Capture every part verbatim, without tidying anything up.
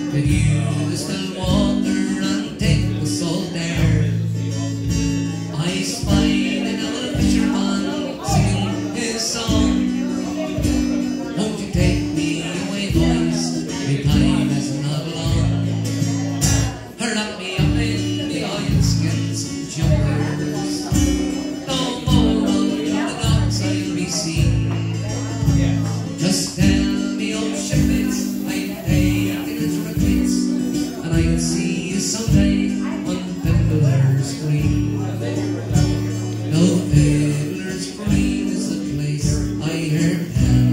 Can you the still water and take the salt air? I spied another fisherman singing his song. Won't you take me away, boys? The time is not long. Hurl me up in the oilskins jumpers. No more on the docks I'll be seen. Just tell me, old shipmates, I'm taking it for a quits, and I'll see you someday on Fiddler's Green. No, Fiddler's Green is the place I heard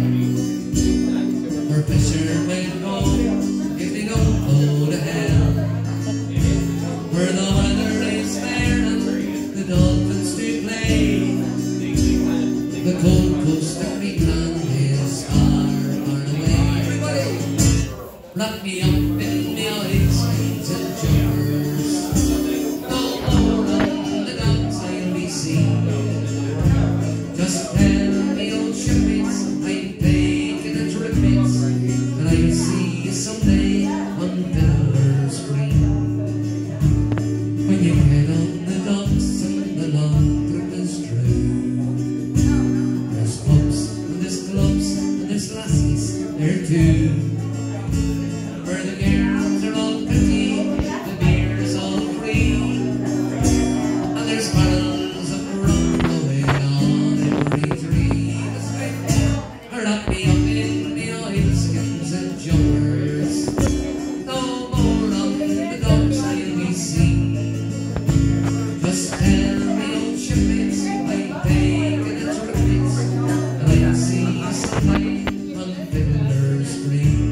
tell, where fishermen go if they don't go to hell, where the weather is fair and the dolphins do play. The cold coast of Greenland is far, far away. Everybody, wrap me up in my oilskins and jumpers. No more on the docks I'll be seen. Just tell me, old shipmates, I'm taking it to the pits, and I'll see you someday on Fiddler's Green. When you get on the docks and the long trip is true, there's pubs and there's clubs and there's lassies there too, where the girls are all pretty, the beer's all free, and there's barrels of rum going on every tree. Wrap me up in the oilskins and jumpers. No more on the docks I'll be seen. Just tell me, old shipmates, I'm taking it to the pits, and I'll see you someday on Fiddler's Green.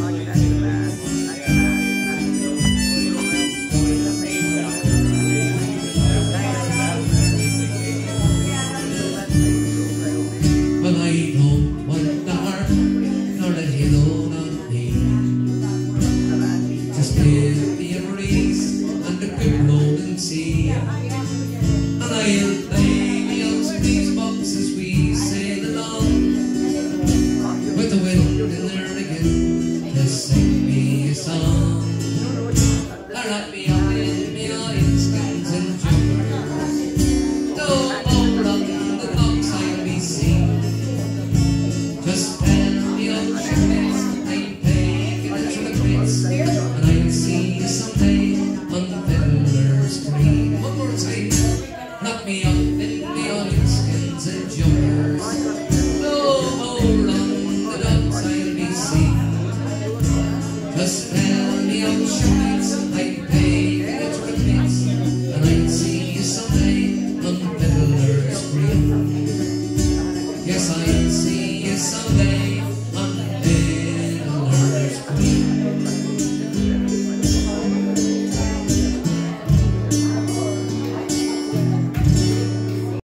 Well, I don't want the harp nor the halo on me. Just give me a breeze and a good rolling sea, and I'll play me on some these boxes we sail along, with the wind in their rigging to sing me a song. Wrap me up in me oilskins and jumpers. No more on the docks I'll be seen. Just tell me, old shipmates, I'm taking it to the pits, and I'll see you someday on Fiddler's Green. One more time. Wrap me up in the oilskins and jumpers. No more on the docks I'll be seen. Just tell me, old shipmates, I'm